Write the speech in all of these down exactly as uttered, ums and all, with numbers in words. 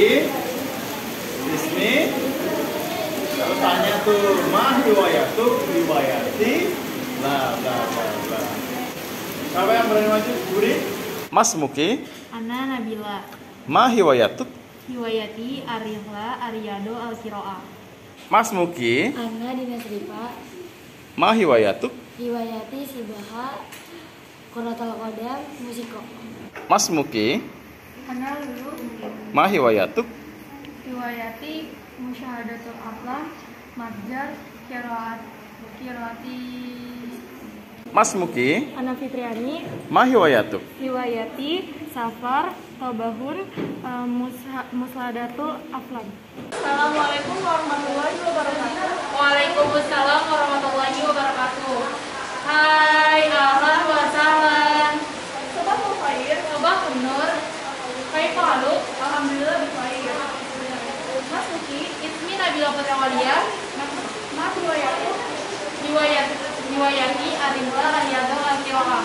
ismi. Kalau tanya tuh ma riwayatu riwayati bla bla bla bla. Siapa yang berani maju? Buri? Mas Muki. Ana Nabila. Ma riwayatu Riwayati Arihla Ariado Al-Kiroa. Mas Muki. Ana Dinasrifa. Ma riwayatu Riwayati Sibaha Quratul Qadam Musiko. Mas Muki. Ana Lulu. Ma riwayatu Riwayati Musyahadatul Aflam Marjar Kiraat Kiraati. Mas Muki. Ana Fitriani. Ma riwayatu Riwayati Safar Tabahun uh, Musha, Musladatul Aflam. Assalamualaikum warahmatullahi wabarakatuh. Waalaikumsalam warahmatullahi wabarakatuh. Hai, ahlan wa sahlan. Sabah khair, sabah nur. Kaifa haluk? Alhamdulillah bikhair. Mas Muki, ismi Nabila Putri Walia. Mas riwayati riwayat riwayati Arimla Riyadul Al-Kiroa.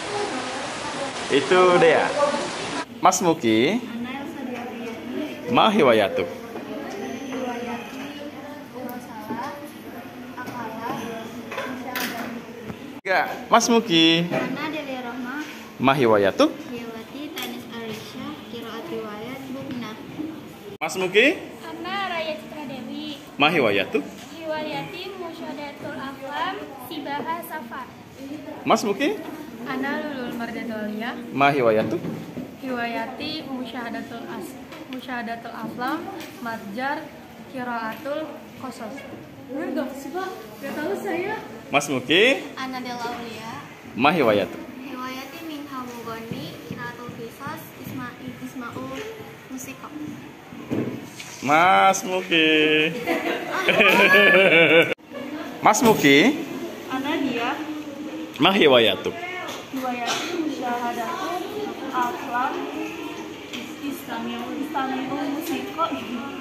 Itu dia. Mas Muki. Ana Elsa Diapriyati. Ma riwayatu Riwayati Wasala Akala Musyahadat. Tiga. Mas Muki. Ana Delia Rahma. Ma riwayatu Riwayati Tanis Arisha Kiraat Riwayat Bukna. Mas Muki. Ana Raya Citra Dewi. Ma riwayatu Riwayati Musyahadatul Aflam Sibaha Safar. Mas Muki. Ana Lulul Marjatolia. Ma riwayatu Riwayati Musyahadatul As Musyahadatul Aflam Marjar Kiraatul Qasas. Bener gak sih Pak? Gak tahu saya. Mas Muki. Ana Delaulia. Ma riwayatu Riwayati Min Hamugoni Kiraatul Qisas Ismail Ismaul Musikok. Mas Muki. Mas Muki. Ana dia Ma riwayatu Riwayati Musyahadatul Aflam Islamiyul Islamiyul Musikok.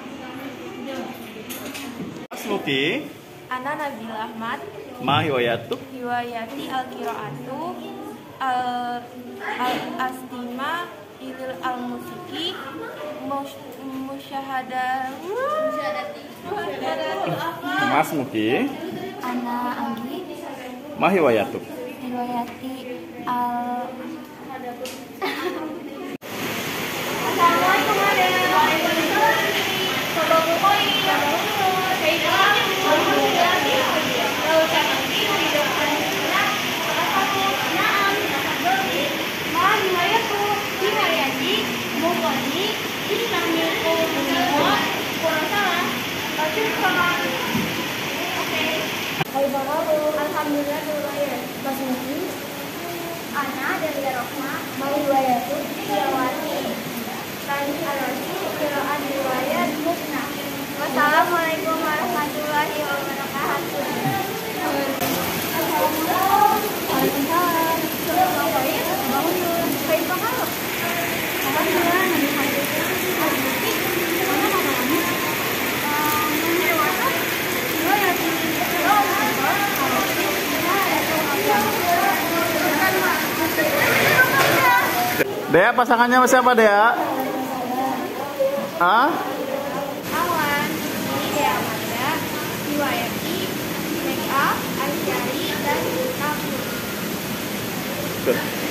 Mas Muki. Ana Nabil Ahmad. Ma riwayatu Riwayati Al-Qiraatu Al Al-Astima Ilil Al-Musiki Mus- Musyahadah Mas Muki. Ana Anggi. Ma riwayatu Riwayati Al Assalamualaikum warahmatullahi Alhamdulillah riwayat Mas Muki. Ana dari Rahma. Ma riwayatu Riwayati Tanis Arisha Kiraat Riwayat Bukna. Wassalamualaikum warahmatullahi wabarakatuh. Dea, pasangannya sama siapa Dea? Ah? Awan, ini Dea Amanda, Riwayati, Make Up, Aisyari, dan Kafur. Tuh.